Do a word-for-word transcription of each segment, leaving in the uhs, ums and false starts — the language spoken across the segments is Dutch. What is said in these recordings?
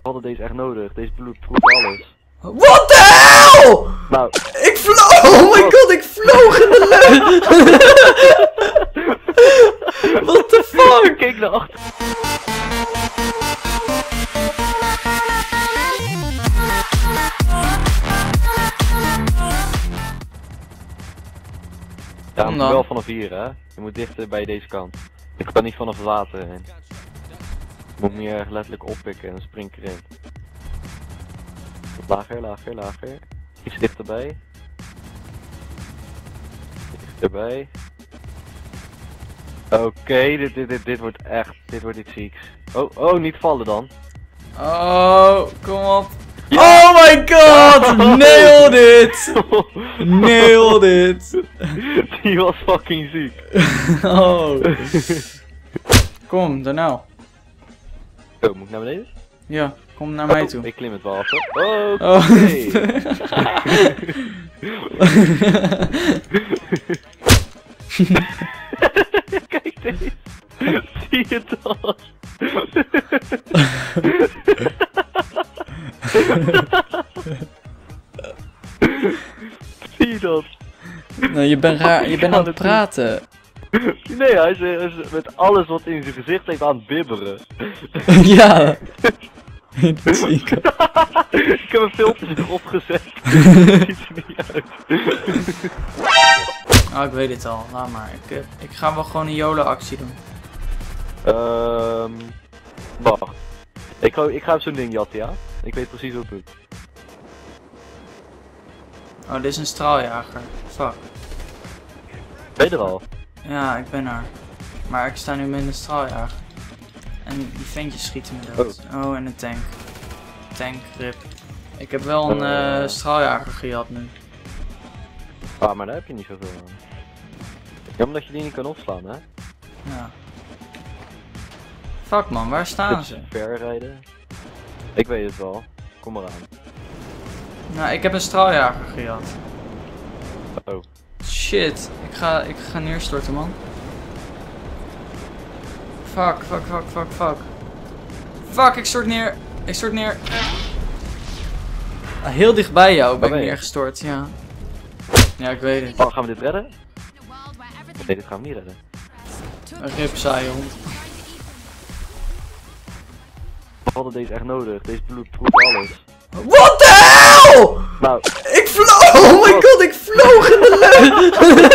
hadden deze echt nodig. Deze bloed proeft alles. What the hell? Nou. Ik vloog! Oh my god, ik vloog in de lucht! What the fuck? Kijk naar achter. Ja, moet wel vanaf hier, hè? Je moet dichter bij deze kant. Ik kan niet vanaf het water heen. Je moet meer letterlijk oppikken en spring erin. Lager, lager, lager. Iets dichterbij. Dichterbij. Oké, okay, dit, dit, dit, dit wordt echt, dit wordt iets zieks. Oh, oh, niet vallen dan. Oh, kom op. Ja. Oh my god! Nailed it! Nailed it! Die was fucking ziek. Oh. Kom, daar nou. Oh, moet ik naar beneden? Ja, kom naar mij oh, toe. Ik klim het wel af. Oh, oké. Okay. Kijk deze. Zie je dat? Zie je dat? Nou, je bent raar, je bent aan het praten. Nee, hij is, hij is met alles wat in zijn gezicht heeft aan het bibberen. Ja. Dat zie ik. Ik heb een filmpje erop gezet. Dat ziet er niet uit. Oh, ik weet het al. Laat maar. Ik, ik ga wel gewoon een YOLO-actie doen. Ehm... Um, wacht. Ik ga, ik ga zo'n ding jatten, ja? Ik weet precies hoe het doet. Oh, dit is een straaljager. Fuck. Ben je er al? Ja, ik ben er. Maar ik sta nu met een straaljager. En die ventjes schieten me dood. Oh, oh en een tank. Tank, rip. Ik heb wel een uh, uh, straaljager gejat nu. Ah, maar daar heb je niet zoveel aan. Jammer dat je die niet kan opslaan, hè? Ja. Fuck man, waar staan ze? Ver rijden. Ik weet het wel. Kom maar aan. Nou, ik heb een straaljager gejat. Oh. Shit, ik ga, ik ga neerstorten, man. Fuck, fuck, fuck, fuck, fuck. Fuck, ik stort neer. Ik stort neer. Ah, heel dicht bij jou ben ik neergestort, ja. Ja, ik weet het. Oh, gaan we dit redden? Nee, dit gaan we niet redden. Een rip saaie hond. We hadden deze echt nodig. Deze bloed proeft alles. What the hell? Nou. Ik vloog! Oh my god, ik vloog in de lucht!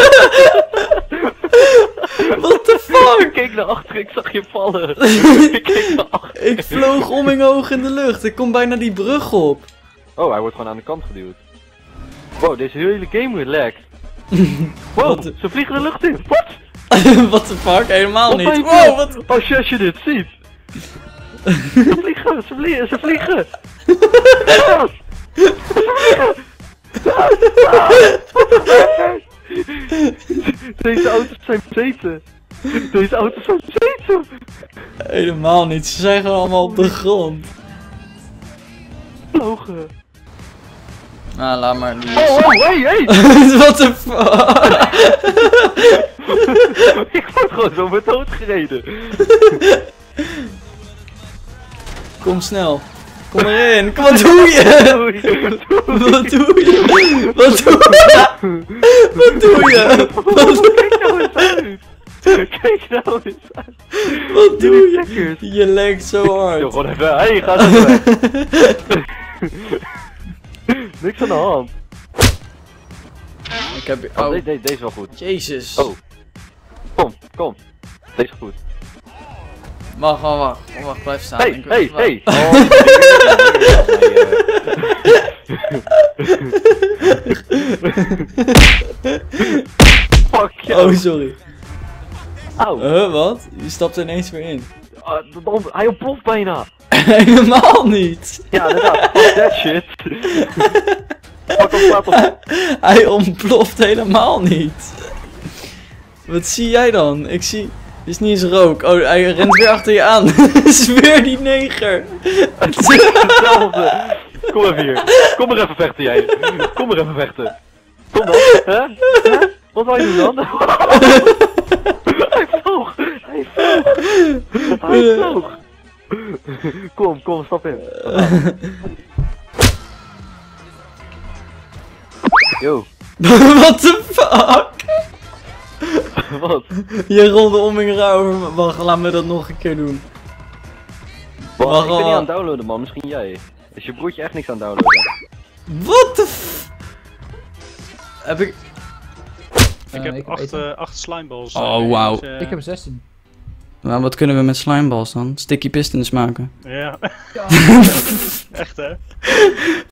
What the fuck? Ik keek naar achter, ik zag je vallen. Ik keek naar achter. Ik vloog om en hoog in de lucht. Ik kom bijna die brug op. Oh, hij wordt gewoon aan de kant geduwd. Wow, deze hele game wordt lek. Wow, ze vliegen de lucht in. Wat? What the fuck? Helemaal wat niet. Wow, wat? Als je, als je dit ziet. Ze vliegen, ze vliegen, ze vliegen. Deze auto's zijn bezeten. Deze auto's zijn bezeten. Helemaal niet, ze zijn gewoon allemaal op de grond. Vlogen. Nou, laat maar. Die... Oh, oh, hey, hey! What the fuck? Ik word gewoon zo met dood gereden. Kom snel. Kom erin. Kom, wat doe je? Wat doe je? Wat doe je? Wat doe je? Wat doe je? Kijk nou eens uit. Kijk nou eens uit. Wat doe je? Je lekt zo hard. Yo, gewoon even. Hey, ga even weg. Niks aan de hand. Ik heb... Oh, oh deze, deze, deze is wel goed. Jezus. Oh. Kom, kom. Deze is goed. Wacht, wacht, wacht. Oh, wacht, blijf staan. Hey, ik hey, hey. Oh, fuck jou. Oh, sorry. Auw. Huh, wat? Je stapt er ineens weer in. Uh, hij ontploft bijna. Helemaal niet. Ja, inderdaad. Fuck that shit. Fuck hem, slaat op. Hij ontploft helemaal niet. Wat zie jij dan? Ik zie... Het is niet eens rook. Oh, hij rent weer achter je aan. Het is weer die neger. Hetzelfde. Kom even hier. Kom maar even vechten jij. Kom maar even vechten. Kom dan. Hè? Hè? Wat wou je doen dan? Hij vloog. Hij vloog. Hij vloog. Kom, kom, stap in. Yo. What the fuck? Wat? Je rolde om en raar over. Wacht, laat me dat nog een keer doen. Wacht, Wacht, ik ben niet al- aan het downloaden man, misschien jij. Is je broertje echt niks aan het downloaden? What the f... Heb ik... Ik Eh, heb ik acht, eten. eh, acht slimeballs. Oh, eh, wauw. dus, eh, Ik heb zestien. Nou, wat kunnen we met slimeballs dan? Sticky pistons maken. Ja, Ja. echt hè?